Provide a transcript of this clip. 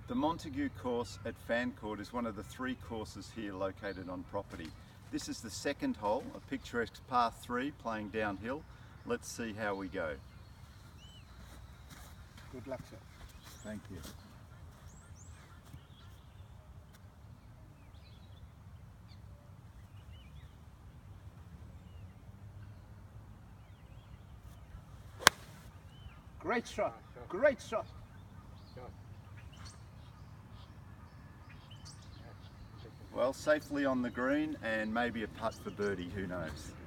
The Montagu course at Fancourt is one of the 3 courses here located on property. This is the second hole, a picturesque par 3 playing downhill. Let's see how we go. Good luck, sir. Thank you. Great shot. Great shot. Well, safely on the green and maybe a putt for birdie, who knows.